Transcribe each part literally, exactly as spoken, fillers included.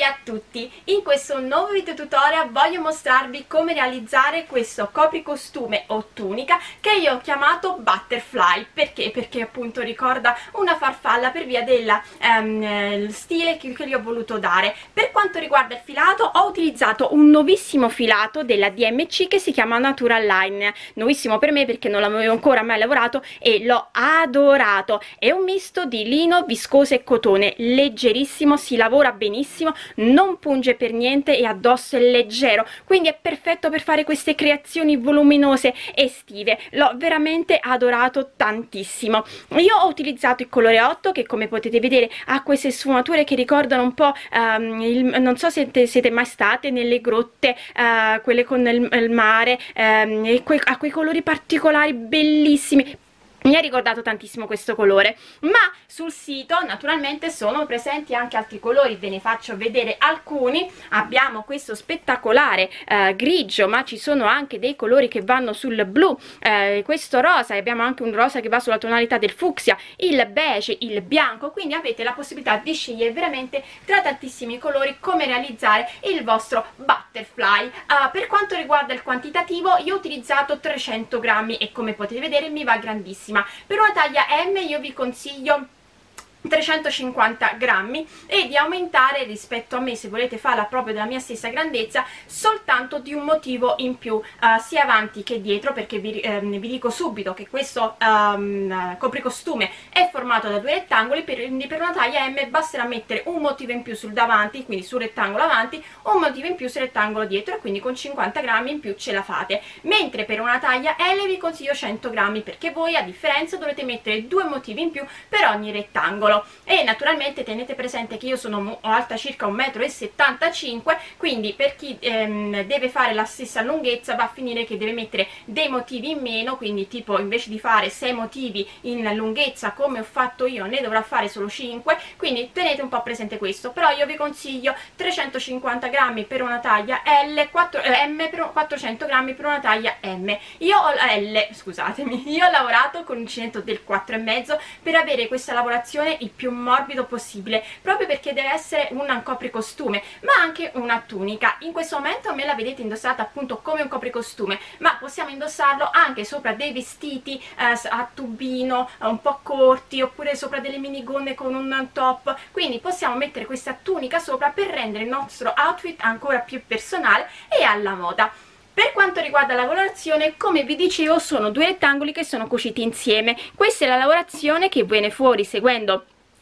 a tutti! In questo nuovo video tutorial voglio mostrarvi come realizzare questo copricostume o tunica che io ho chiamato Butterfly. Perché? Perché appunto ricorda una farfalla per via del um, stile che, che gli ho voluto dare. Per quanto riguarda il filato, ho utilizzato un nuovissimo filato della D M C che si chiama Natural Line. Nuovissimo per me perché non l'avevo ancora mai lavorato e l'ho adorato. È un misto di lino, viscosa e cotone, leggerissimo, si lavora benissimo, non punge per niente e addosso è leggero, quindi è perfetto per fare queste creazioni voluminose estive. L'ho veramente adorato tantissimo. Io ho utilizzato il colore otto che, come potete vedere, ha queste sfumature che ricordano un po' um, il, non so se siete, siete mai state nelle grotte, uh, quelle con il, il mare, um, e que, ha quei colori particolari bellissimi. Mi ha ricordato tantissimo questo colore, ma sul sito naturalmente sono presenti anche altri colori, ve ne faccio vedere alcuni. Abbiamo questo spettacolare eh, grigio, ma ci sono anche dei colori che vanno sul blu, eh, questo rosa, e abbiamo anche un rosa che va sulla tonalità del fucsia, il beige, il bianco, quindi avete la possibilità di scegliere veramente tra tantissimi colori come realizzare il vostro butterfly. Uh, per quanto riguarda il quantitativo, io ho utilizzato trecento grammi e come potete vedere mi va grandissima. Per una taglia M io vi consiglio trecentocinquanta grammi e di aumentare rispetto a me, se volete farla proprio della mia stessa grandezza, soltanto di un motivo in più, uh, sia avanti che dietro, perché vi, ehm, vi dico subito che questo um, copricostume è formato da due rettangoli, per, per una taglia M basterà mettere un motivo in più sul davanti, quindi sul rettangolo avanti, un motivo in più sul rettangolo dietro, e quindi con cinquanta grammi in più ce la fate. Mentre per una taglia L vi consiglio cento grammi, perché voi a differenza dovrete mettere due motivi in più per ogni rettangolo. E naturalmente tenete presente che io sono alta circa un metro e settantacinque, quindi per chi ehm, deve fare la stessa lunghezza va a finire che deve mettere dei motivi in meno, quindi tipo invece di fare sei motivi in lunghezza come ho fatto io ne dovrà fare solo cinque, quindi tenete un po' presente questo. Però io vi consiglio trecentocinquanta grammi per una taglia L, quattro, eh, M per quattrocento grammi per una taglia M. Io ho L, scusatemi, io ho lavorato con l'uncinetto del quattro e mezzo per avere questa lavorazione il più morbido possibile, proprio perché deve essere un copricostume ma anche una tunica. In questo momento me la vedete indossata appunto come un copricostume, ma possiamo indossarlo anche sopra dei vestiti eh, a tubino eh, un po' corti, oppure sopra delle minigonne con un top, quindi possiamo mettere questa tunica sopra per rendere il nostro outfit ancora più personale e alla moda. Per quanto riguarda la lavorazione, come vi dicevo, sono due rettangoli che sono cuciti insieme. Questa è la lavorazione che viene fuori seguendo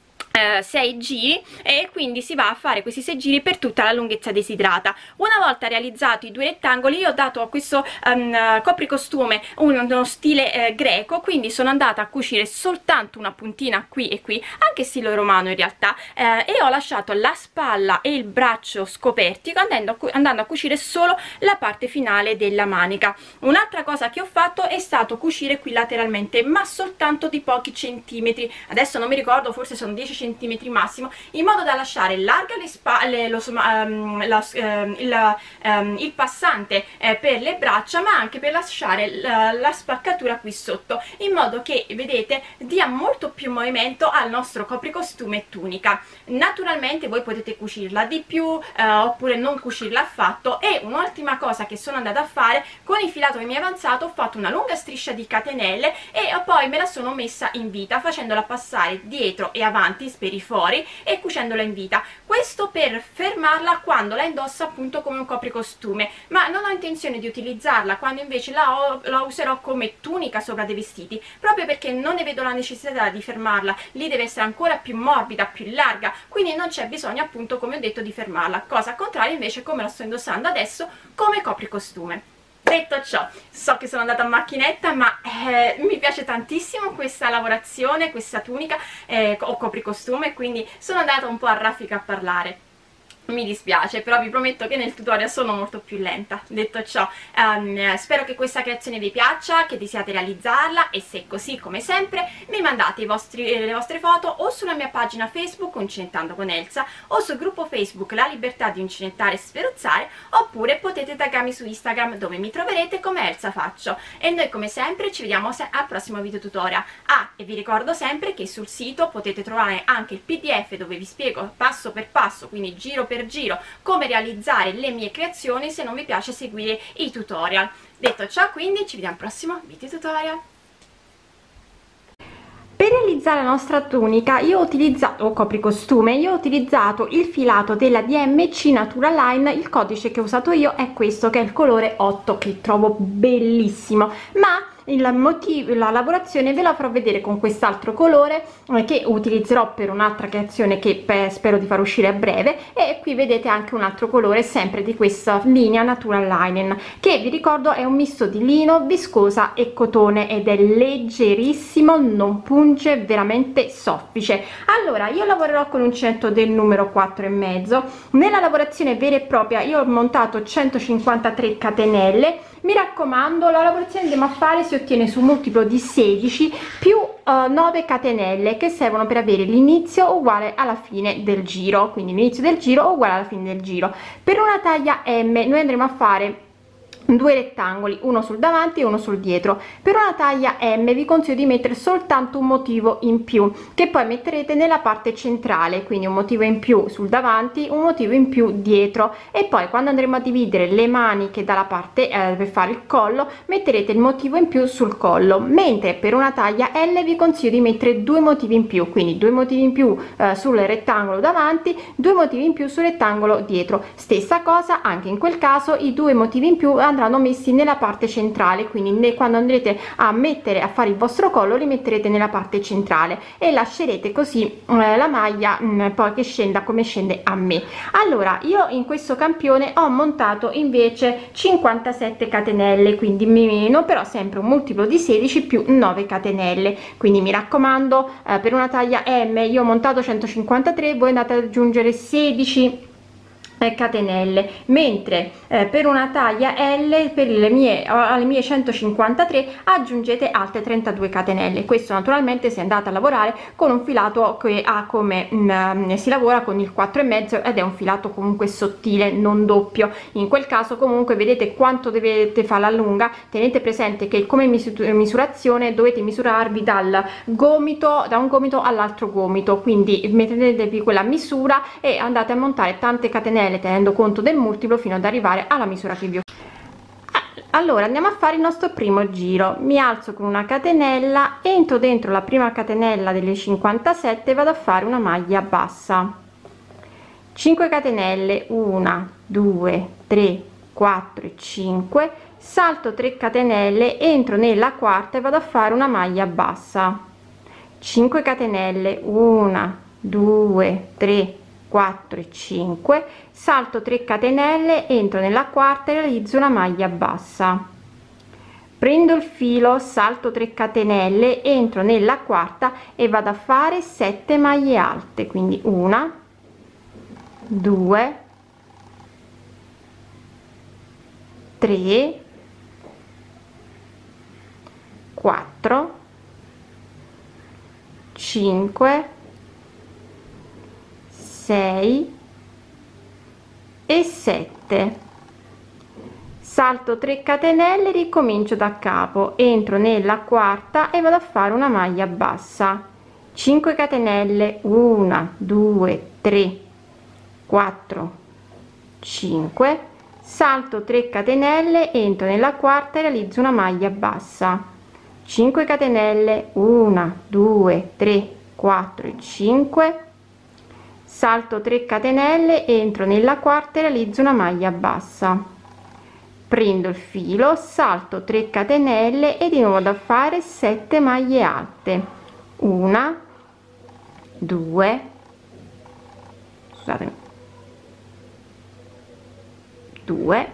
sei giri, e quindi si va a fare questi sei giri per tutta la lunghezza desiderata. Una volta realizzati i due rettangoli, io ho dato a questo um, copricostume un, uno stile eh, greco, quindi sono andata a cucire soltanto una puntina qui e qui, anche stile romano in realtà, eh, e ho lasciato la spalla e il braccio scoperti, andando a, andando a cucire solo la parte finale della manica. Un'altra cosa che ho fatto è stato cucire qui lateralmente, ma soltanto di pochi centimetri, adesso non mi ricordo, forse sono dieci centimetri massimo, in modo da lasciare larga le spalle, lo, um, lo, um, il, um, il passante eh, per le braccia, ma anche per lasciare la, la spaccatura qui sotto, in modo che, vedete, dia molto più movimento al nostro copricostume tunica. Naturalmente voi potete cucirla di più eh, oppure non cucirla affatto. E un'ultima cosa che sono andata a fare con il filato che mi è avanzato, ho fatto una lunga striscia di catenelle e poi me la sono messa in vita, facendola passare dietro e avanti per i fori e cucendola in vita. Questo per fermarla quando la indosso appunto come un copricostume, ma non ho intenzione di utilizzarla quando invece la, ho, la userò come tunica sopra dei vestiti, proprio perché non ne vedo la necessità di fermarla. Lì deve essere ancora più morbida, più larga, quindi non c'è bisogno appunto, come ho detto, di fermarla. Cosa contraria invece come la sto indossando adesso come copricostume. Detto ciò, so che sono andata a macchinetta, ma eh, mi piace tantissimo questa lavorazione, questa tunica eh, o copricostume, quindi sono andata un po' a raffica a parlare. Mi dispiace, però vi prometto che nel tutorial sono molto più lenta. Detto ciò, um, spero che questa creazione vi piaccia, che desiate realizzarla, e se è così, come sempre, mi mandate i vostri, eh, le vostre foto o sulla mia pagina Facebook Uncinettando con Elsa, o sul gruppo Facebook La Libertà di Uncinettare e Sferuzzare, oppure potete taggarmi su Instagram, dove mi troverete come Elsa Faccio. E noi come sempre ci vediamo al prossimo video tutorial. Ah, e vi ricordo sempre che sul sito potete trovare anche il P D F dove vi spiego passo per passo, quindi giro per per giro come realizzare le mie creazioni se non vi piace seguire i tutorial. Detto ciò, quindi ci vediamo al prossimo video tutorial. Per realizzare la nostra tunica io ho utilizzato, o copricostume, io ho utilizzato il filato della D M C Natural Line. Il codice che ho usato io è questo, che è il colore otto, che trovo bellissimo, ma il motivo, la lavorazione ve la farò vedere con quest'altro colore eh, che utilizzerò per un'altra creazione che beh, spero di far uscire a breve. E qui vedete anche un altro colore sempre di questa linea Natural Linen, che vi ricordo è un misto di lino, viscosa e cotone, ed è leggerissimo, non punge, veramente soffice. Allora io lavorerò con l'uncinetto del numero quattro e mezzo. Nella lavorazione vera e propria io ho montato centocinquantatré catenelle. Mi raccomando, la lavorazione andiamo a fare si ottiene su multiplo di sedici più uh, nove catenelle, che servono per avere l'inizio uguale alla fine del giro, quindi l'inizio del giro uguale alla fine del giro. Per una taglia M noi andremo a fare due rettangoli, uno sul davanti e uno sul dietro. Per una taglia M vi consiglio di mettere soltanto un motivo in più, che poi metterete nella parte centrale, quindi un motivo in più sul davanti, un motivo in più dietro, e poi quando andremo a dividere le maniche dalla parte eh, per fare il collo metterete il motivo in più sul collo. Mentre per una taglia L vi consiglio di mettere due motivi in più, quindi due motivi in più eh, sul rettangolo davanti, due motivi in più sul rettangolo dietro. Stessa cosa anche in quel caso, i due motivi in più andranno messi nella parte centrale, quindi ne, quando andrete a mettere a fare il vostro collo li metterete nella parte centrale e lascerete così eh, la maglia mh, poi che scenda come scende a me. Allora io in questo campione ho montato invece cinquantasette catenelle, quindi meno, però sempre un multiplo di sedici più nove catenelle, quindi mi raccomando eh, per una taglia M io ho montato centocinquantatré, voi andate ad aggiungere sedici catenelle, mentre eh, per una taglia L per le mie alle mie centocinquantatré aggiungete altre trentadue catenelle. Questo naturalmente se andate a lavorare con un filato che ha come mh, si lavora con il quattro e mezzo ed è un filato comunque sottile, non doppio. In quel caso comunque vedete quanto dovete fare la lunga. Tenete presente che come misurazione dovete misurarvi dal gomito, da un gomito all'altro gomito, quindi mettetevi quella misura e andate a montare tante catenelle tenendo conto del multiplo fino ad arrivare alla misura che vi ho. Allora andiamo a fare il nostro primo giro. Mi alzo con una catenella, entro dentro la prima catenella delle cinquantasette e vado a fare una maglia bassa, cinque catenelle, uno due tre quattro e cinque, salto tre catenelle, entro nella quarta e vado a fare una maglia bassa, cinque catenelle, uno due tre quattro e cinque, salto tre catenelle, entro nella quarta e realizzo una maglia bassa, prendo il filo, salto tre catenelle, entro nella quarta e vado a fare sette maglie alte, quindi una due tre quattro cinque sei e sette, salto tre catenelle, ricomincio da capo, entro nella quarta e vado a fare una maglia bassa, cinque catenelle, uno due tre quattro cinque, salto tre catenelle, entro nella quarta e realizzo una maglia bassa, cinque catenelle, uno due tre quattro e cinque, salto tre catenelle, entro nella quarta e realizzo una maglia bassa, prendo il filo, salto tre catenelle e di nuovo da fare sette maglie alte, una due scusatemi due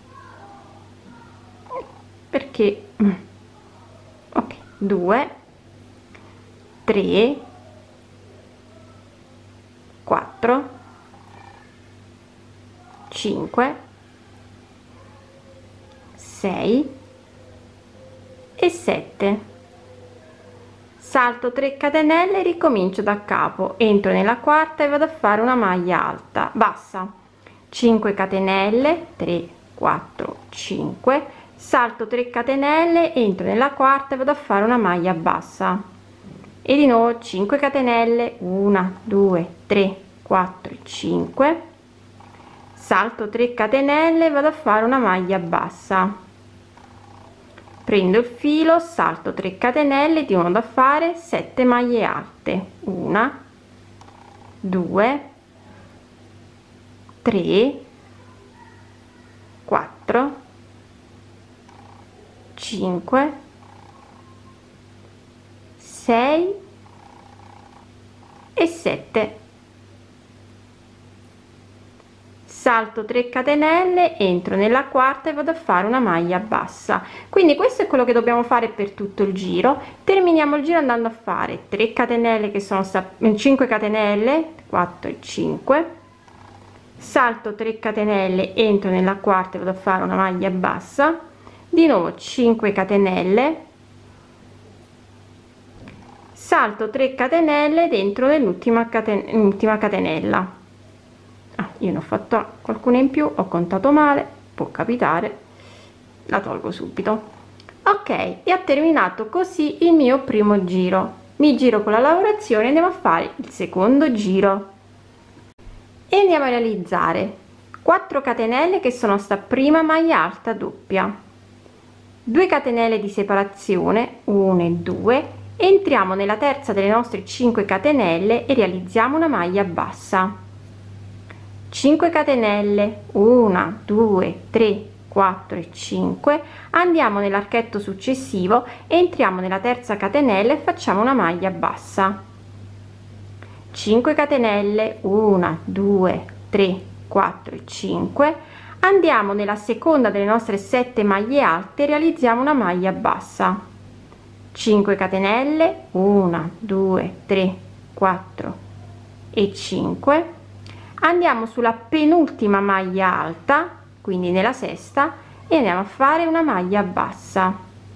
perché ok due tre quattro cinque sei e sette, salto tre catenelle, ricomincio da capo, entro nella quarta e vado a fare una maglia alta bassa, cinque catenelle, tre quattro cinque, salto tre catenelle, entro nella quarta e vado a fare una maglia bassa e di nuovo cinque catenelle, uno due tre quattro cinque, salto tre catenelle, vado a fare una maglia bassa, prendo il filo, salto tre catenelle, di nuovo da fare sette maglie alte, una, due, tre, quattro, cinque, sei e sette. Salto tre catenelle, entro nella quarta e vado a fare una maglia bassa. Quindi questo è quello che dobbiamo fare per tutto il giro. Terminiamo il giro andando a fare tre catenelle, che sono cinque catenelle, quattro e cinque, salto tre catenelle, entro nella quarta e vado a fare una maglia bassa, di nuovo cinque catenelle, salto tre catenelle, dentro nell'ultima caten- l'ultima catenella. Ah, io ne ho fatto qualcuna in più, ho contato male, può capitare, la tolgo subito. Ok, e ho terminato così il mio primo giro. Mi giro con la lavorazione e andiamo a fare il secondo giro e andiamo a realizzare quattro catenelle, che sono sta prima maglia alta doppia, due catenelle di separazione, uno e due, entriamo nella terza delle nostre cinque catenelle e realizziamo una maglia bassa, cinque catenelle, uno, due, tre, quattro e cinque, andiamo nell'archetto successivo, entriamo nella terza catenella e facciamo una maglia bassa, cinque catenelle, uno, due, tre, quattro e cinque, andiamo nella seconda delle nostre sette maglie alte, realizziamo una maglia bassa, cinque catenelle, uno, due, tre, quattro e cinque, andiamo sulla penultima maglia alta, quindi nella sesta, e andiamo a fare una maglia bassa,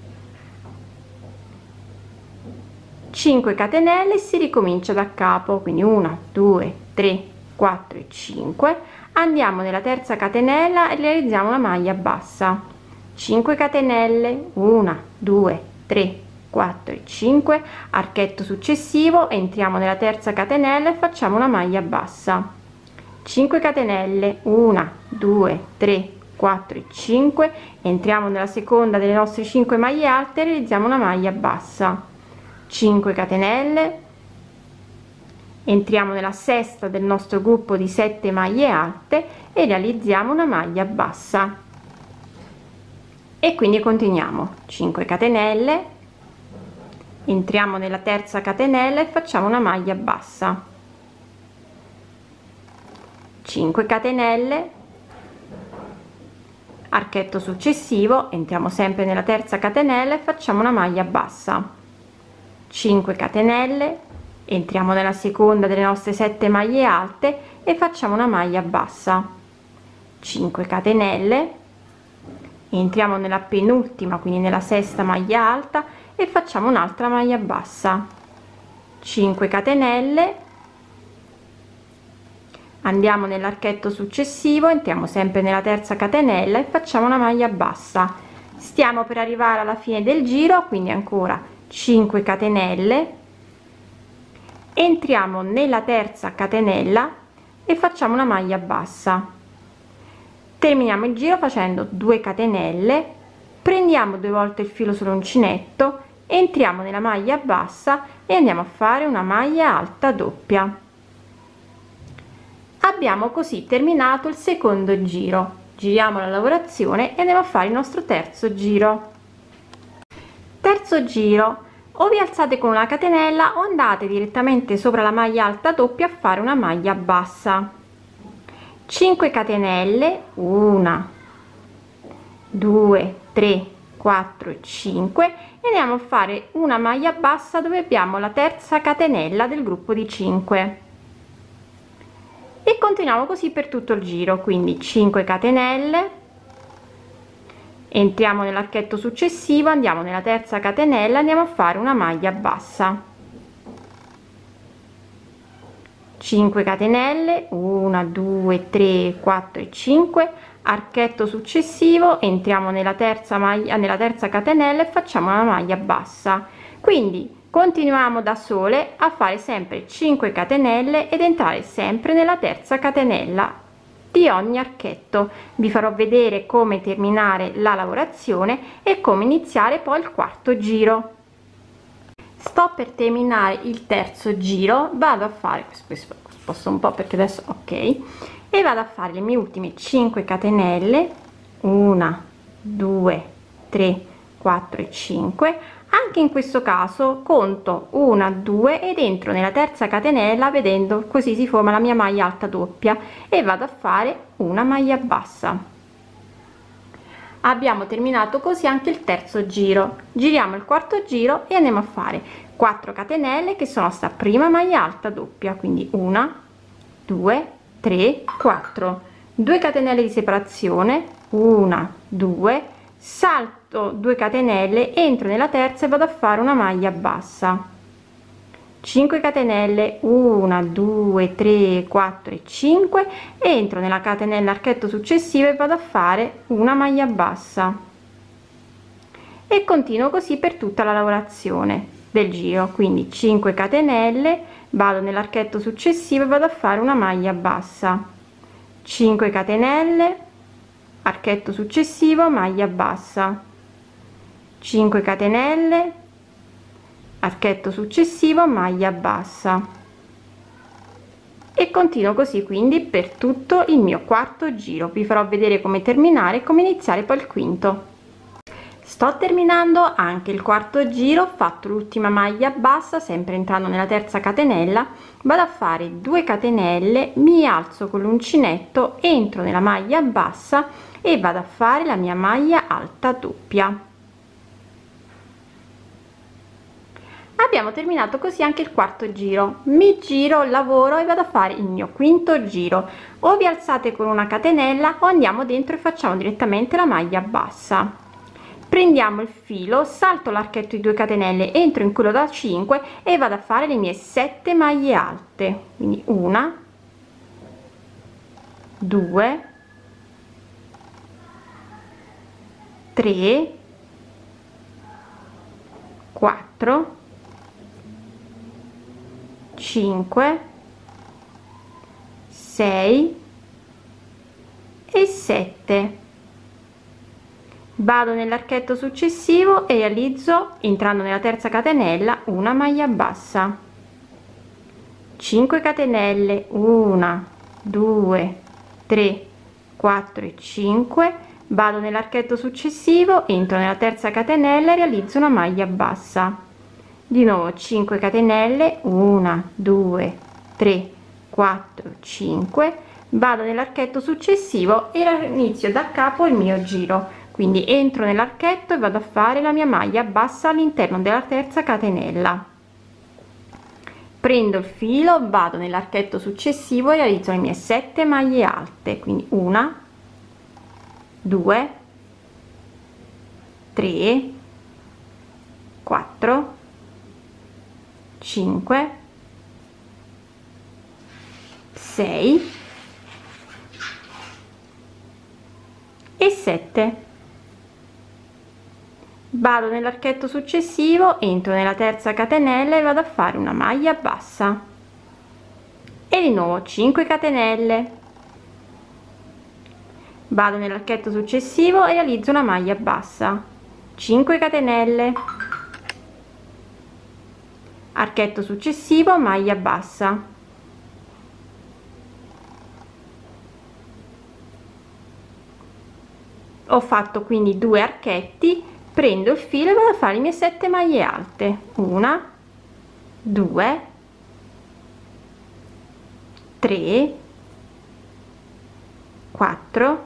cinque catenelle, si ricomincia da capo, quindi uno, due, tre, quattro e cinque, andiamo nella terza catenella e realizziamo una maglia bassa, cinque catenelle, uno, due, tre, quattro e cinque, archetto successivo, entriamo nella terza catenella e facciamo una maglia bassa, cinque catenelle, uno, due, tre, quattro e cinque, entriamo nella seconda delle nostre cinque maglie alte e realizziamo una maglia bassa, cinque catenelle, entriamo nella sesta del nostro gruppo di sette maglie alte e realizziamo una maglia bassa, e quindi continuiamo, cinque catenelle, entriamo nella terza catenella e facciamo una maglia bassa, cinque catenelle, archetto successivo, entriamo sempre nella terza catenella e facciamo una maglia bassa, cinque catenelle, entriamo nella seconda delle nostre sette maglie alte e facciamo una maglia bassa, cinque catenelle, entriamo nella penultima, quindi nella sesta maglia alta, e facciamo un'altra maglia bassa, cinque catenelle, andiamo nell'archetto successivo, entriamo sempre nella terza catenella e facciamo una maglia bassa, stiamo per arrivare alla fine del giro, quindi ancora cinque catenelle, entriamo nella terza catenella e facciamo una maglia bassa, terminiamo il giro facendo due catenelle, prendiamo due volte il filo sull'uncinetto, entriamo nella maglia bassa e andiamo a fare una maglia alta doppia. Abbiamo così terminato il secondo giro, giriamo la lavorazione e andiamo a fare il nostro terzo giro. Terzo giro, o vi alzate con una catenella o andate direttamente sopra la maglia alta doppia a fare una maglia bassa, cinque catenelle, uno, due, tre, quattro e cinque, e andiamo a fare una maglia bassa dove abbiamo la terza catenella del gruppo di cinque, e continuiamo così per tutto il giro, quindi cinque catenelle, entriamo nell'archetto successivo, andiamo nella terza catenella, andiamo a fare una maglia bassa, cinque catenelle, uno, due, tre, quattro e cinque, archetto successivo, entriamo nella terza maglia, nella terza catenella e facciamo una maglia bassa, quindi continuiamo da sole a fare sempre cinque catenelle ed entrare sempre nella terza catenella di ogni archetto. Vi farò vedere come terminare la lavorazione e come iniziare poi il quarto giro. Sto per terminare il terzo giro, vado a fare questo, sposto un po' perché adesso ok, e vado a fare le mie ultime cinque catenelle, uno, due, tre, quattro e cinque. Anche in questo caso conto uno, due ed entro nella terza catenella, vedendo così si forma la mia maglia alta doppia, e vado a fare una maglia bassa. Abbiamo terminato così anche il terzo giro. Giriamo il quarto giro e andiamo a fare quattro catenelle che sono sta prima maglia alta doppia, quindi uno, due, tre, quattro, due catenelle di separazione, uno, due, salto due catenelle, entro nella terza e vado a fare una maglia bassa, cinque catenelle, uno, due, tre, quattro e cinque, entro nella catenella archetto successivo e vado a fare una maglia bassa e continuo così per tutta la lavorazione del giro. Quindi cinque catenelle, vado nell'archetto successivo e vado a fare una maglia bassa, cinque catenelle, archetto successivo, maglia bassa, cinque catenelle, archetto successivo, maglia bassa, e continuo così quindi per tutto il mio quarto giro. Vi farò vedere come terminare e come iniziare poi il quinto. Sto terminando anche il quarto giro, ho fatto l'ultima maglia bassa, sempre entrando nella terza catenella, vado a fare due catenelle, mi alzo con l'uncinetto, entro nella maglia bassa e vado a fare la mia maglia alta doppia. Abbiamo terminato così anche il quarto giro. Mi giro, lavoro e vado a fare il mio quinto giro. O vi alzate con una catenella o andiamo dentro e facciamo direttamente la maglia bassa. Prendiamo il filo, salto l'archetto di due catenelle, entro in quello da cinque e vado a fare le mie sette maglie alte, quindi una, due, tre, quattro, cinque, sei e sette. Vado nell'archetto successivo e realizzo, entrando nella terza catenella, una maglia bassa, cinque catenelle, uno, due, tre, quattro e cinque. Vado nell'archetto successivo, entro nella terza catenella e realizzo una maglia bassa, di nuovo cinque catenelle, uno, due, tre, quattro, cinque. Vado nell'archetto successivo e inizio da capo il mio giro, quindi entro nell'archetto e vado a fare la mia maglia bassa all'interno della terza catenella, prendo il filo, vado nell'archetto successivo e realizzo le mie sette maglie alte, quindi una, due, tre, quattro, cinque, sei e sette. Vado nell'archetto successivo, entro nella terza catenella e vado a fare una maglia bassa e di nuovo cinque catenelle, vado nell'archetto successivo e realizzo una maglia bassa, cinque catenelle, archetto successivo, maglia bassa, ho fatto quindi due archetti, prendo il filo e vado a fare le mie sette maglie alte, una, due, tre, quattro,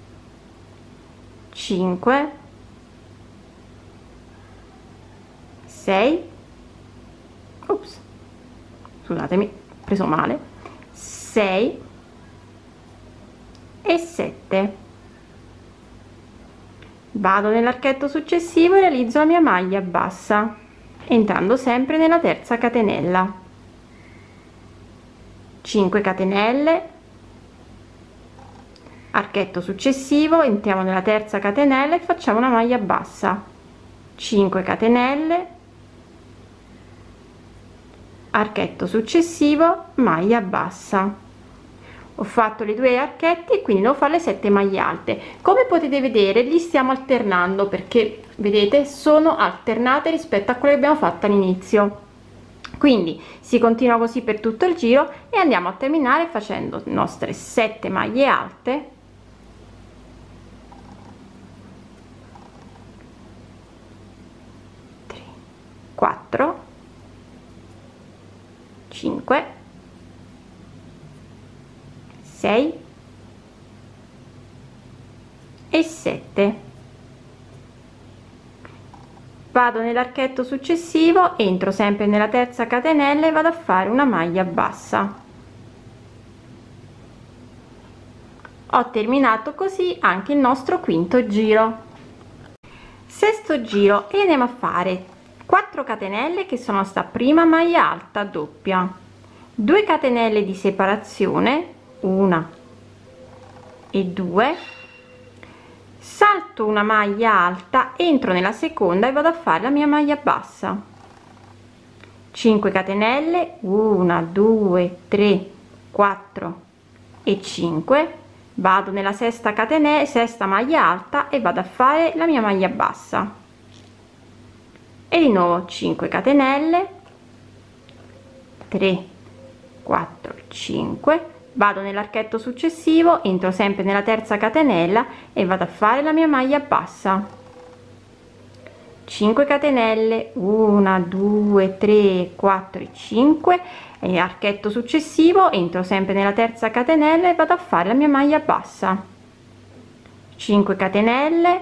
cinque, sei, ops, scusatemi, preso male, sei e sette. Vado nell'archetto successivo e realizzo la mia maglia bassa, entrando sempre nella terza catenella, cinque catenelle, archetto successivo, entriamo nella terza catenella e facciamo una maglia bassa, cinque catenelle, archetto successivo, maglia bassa. ho fatto le due archetti e quindi devo fare le sette maglie alte. Come potete vedere li stiamo alternando, perché vedete sono alternate rispetto a quelle che abbiamo fatto all'inizio, quindi si continua così per tutto il giro e andiamo a terminare facendo le nostre sette maglie alte, tre, quattro, cinque, sei e sette. Vado nell'archetto successivo, entro sempre nella terza catenella e vado a fare una maglia bassa. Ho terminato così anche il nostro quinto giro. Sesto giro e andiamo a fare quattro catenelle che sono sta prima maglia alta doppia, due catenelle di separazione, una e due, salto una maglia alta, entro nella seconda e vado a fare la mia maglia bassa, cinque catenelle, uno, due, tre, quattro e cinque, vado nella sesta catenella, sesta maglia alta e vado a fare la mia maglia bassa e di nuovo cinque catenelle, tre, quattro, cinque, vado nell'archetto successivo, entro sempre nella terza catenella e vado a fare la mia maglia bassa, cinque catenelle, uno, due, tre, quattro e cinque, e archetto successivo, entro sempre nella terza catenella e vado a fare la mia maglia bassa, cinque catenelle,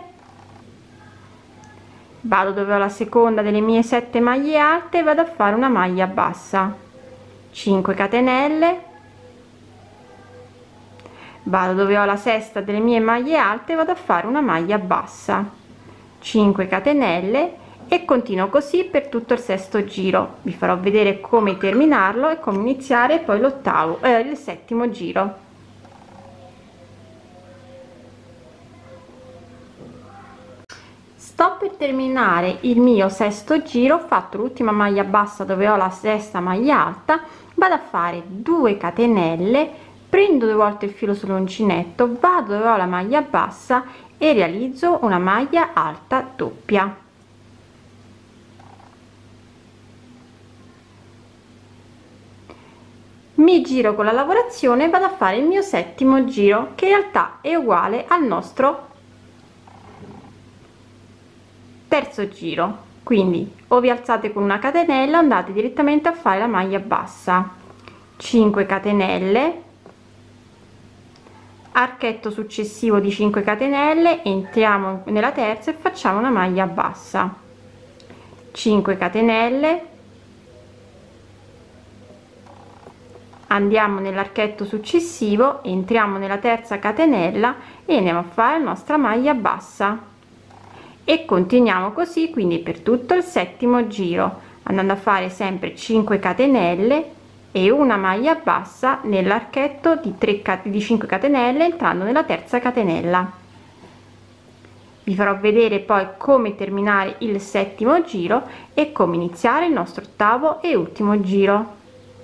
vado dove ho la seconda delle mie sette maglie alte e vado a fare una maglia bassa, cinque catenelle, vado dove ho la sesta delle mie maglie alte e vado a fare una maglia bassa, cinque catenelle e continuo così per tutto il sesto giro. Vi farò vedere come terminarlo e come iniziare poi l'ottavo eh, il settimo giro. Sto per terminare il mio sesto giro, ho fatto l'ultima maglia bassa dove ho la sesta maglia alta, vado a fare due catenelle, prendo due volte il filo sull'uncinetto, vado dove ho la maglia bassa e realizzo una maglia alta doppia. Mi giro con la lavorazione e vado a fare il mio settimo giro, che in realtà è uguale al nostro terzo giro, quindi o vi alzate con una catenella o andate direttamente a fare la maglia bassa, cinque catenelle, archetto successivo di cinque catenelle, entriamo nella terza e facciamo una maglia bassa, cinque catenelle, andiamo nell'archetto successivo, entriamo nella terza catenella e andiamo a fare la nostra maglia bassa e continuiamo così quindi per tutto il settimo giro, andando a fare sempre cinque catenelle e una maglia bassa nell'archetto di tre di cinque catenelle, entrando nella terza catenella. Vi farò vedere poi come terminare il settimo giro e come iniziare il nostro ottavo e ultimo giro.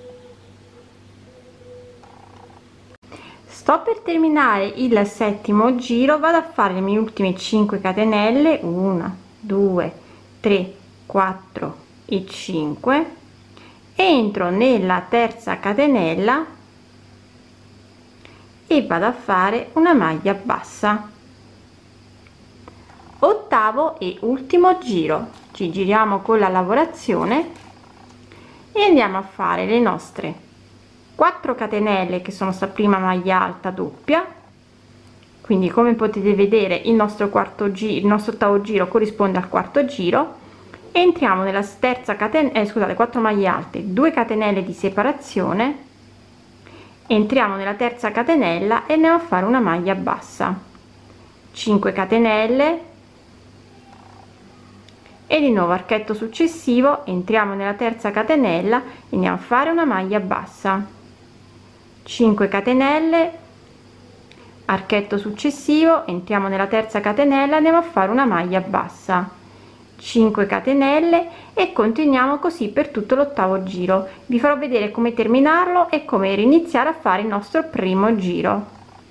Sto per terminare il settimo giro, vado a fare le mie ultime cinque catenelle, uno, due, tre, quattro e cinque, entro nella terza catenella e vado a fare una maglia bassa, ottavo e ultimo giro, ci giriamo con la lavorazione e andiamo a fare le nostre quattro catenelle che sono sta prima maglia alta doppia, quindi come potete vedere il nostro quarto giro, il nostro ottavo giro corrisponde al quarto giro, entriamo nella terza catenella, eh, scusate, quattro maglie alte, due catenelle di separazione, entriamo nella terza catenella e andiamo a fare una maglia bassa, cinque catenelle e di nuovo archetto successivo, entriamo nella terza catenella e andiamo a fare una maglia bassa, cinque catenelle, archetto successivo, entriamo nella terza catenella, andiamo a fare una maglia bassa, cinque catenelle e continuiamo così per tutto l'ottavo giro. Vi farò vedere come terminarlo e come iniziare a fare il nostro primo giro.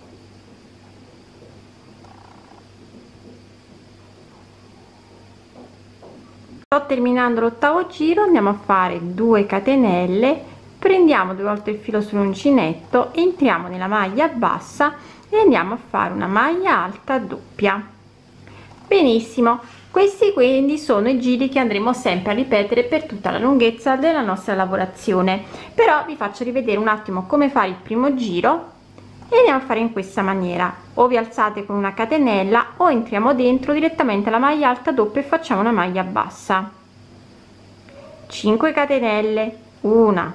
Sto terminando l'ottavo giro, andiamo a fare due catenelle, prendiamo due volte il filo sull'uncinetto, entriamo nella maglia bassa e andiamo a fare una maglia alta doppia. Benissimo, questi quindi sono i giri che andremo sempre a ripetere per tutta la lunghezza della nostra lavorazione. Però vi faccio rivedere un attimo come fare il primo giro e andiamo a fare in questa maniera: o vi alzate con una catenella o entriamo dentro direttamente alla maglia alta doppia e facciamo una maglia bassa. cinque catenelle, uno,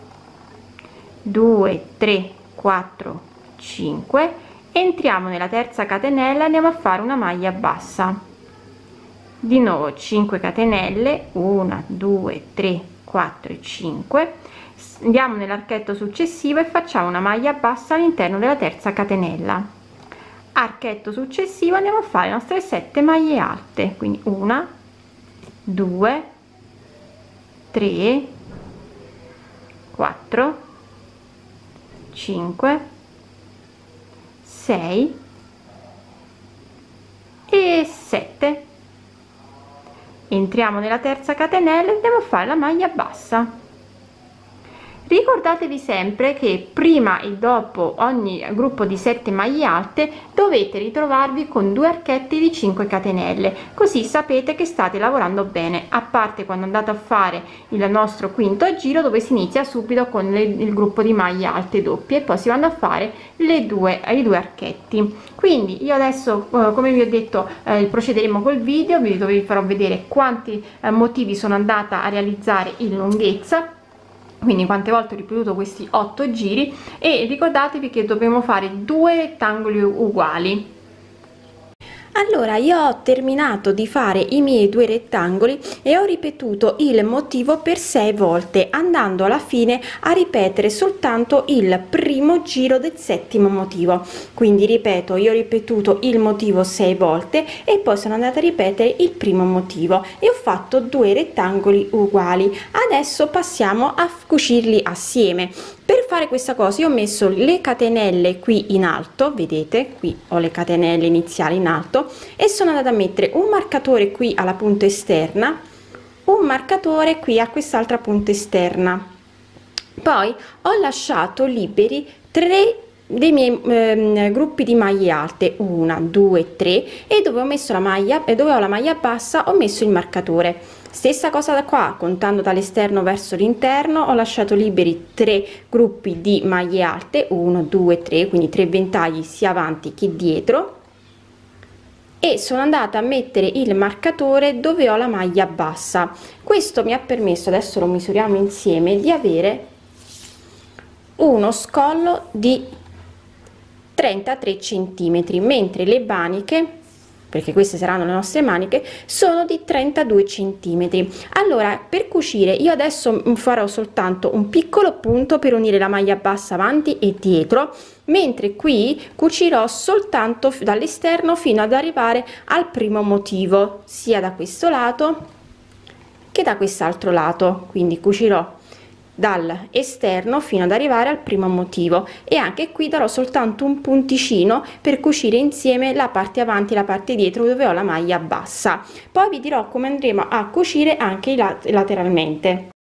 due, tre, quattro, cinque, entriamo nella terza catenella, andiamo a fare una maglia bassa. Di nuovo cinque catenelle, uno, due, tre, quattro e cinque, andiamo nell'archetto successivo e facciamo una maglia bassa all'interno della terza catenella. Archetto successivo, andiamo a fare le nostre sette maglie alte, quindi uno, due, tre, quattro, cinque, sei e sette. Entriamo nella terza catenella e andiamo a fare la maglia bassa. Ricordatevi sempre che prima e dopo ogni gruppo di sette maglie alte dovete ritrovarvi con due archetti di cinque catenelle, così sapete che state lavorando bene, a parte quando andate a fare il nostro quinto giro, dove si inizia subito con le, il gruppo di maglie alte doppie e poi si vanno a fare le due, i due archetti. Quindi io adesso, eh, come vi ho detto, eh, procederemo col video, vi, dove vi farò vedere quanti eh, motivi sono andata a realizzare in lunghezza, quindi quante volte ho ripetuto questi otto giri, e ricordatevi che dobbiamo fare due rettangoli uguali. Allora, io ho terminato di fare i miei due rettangoli e ho ripetuto il motivo per sei volte, andando alla fine a ripetere soltanto il primo giro del settimo motivo. Quindi ripeto, io ho ripetuto il motivo sei volte e poi sono andata a ripetere il primo motivo e ho fatto due rettangoli uguali. Adesso passiamo a cucirli assieme. Per fare questa cosa io ho messo le catenelle qui in alto, vedete, qui ho le catenelle iniziali in alto, e sono andata a mettere un marcatore qui alla punta esterna, un marcatore qui a quest'altra punta esterna. Poi ho lasciato liberi tre dei miei eh, gruppi di maglie alte, uno, due, tre, e dove ho messo la maglia e dove ho la maglia bassa ho messo il marcatore. Stessa cosa da qua, contando dall'esterno verso l'interno, ho lasciato liberi tre gruppi di maglie alte, uno, due, tre, quindi tre ventagli sia avanti che dietro, e sono andata a mettere il marcatore dove ho la maglia bassa. Questo mi ha permesso, adesso lo misuriamo insieme, di avere uno scollo di trentatré centimetri, mentre le maniche, perché queste saranno le nostre maniche, sono di trentadue centimetri. Allora, per cucire io adesso farò soltanto un piccolo punto per unire la maglia bassa avanti e dietro, mentre qui cucirò soltanto dall'esterno fino ad arrivare al primo motivo, sia da questo lato che da quest'altro lato. Quindi cucirò dall'esterno fino ad arrivare al primo motivo, e anche qui darò soltanto un punticino per cucire insieme la parte avanti e la parte dietro dove ho la maglia bassa. Poi vi dirò come andremo a cucire anche lateralmente.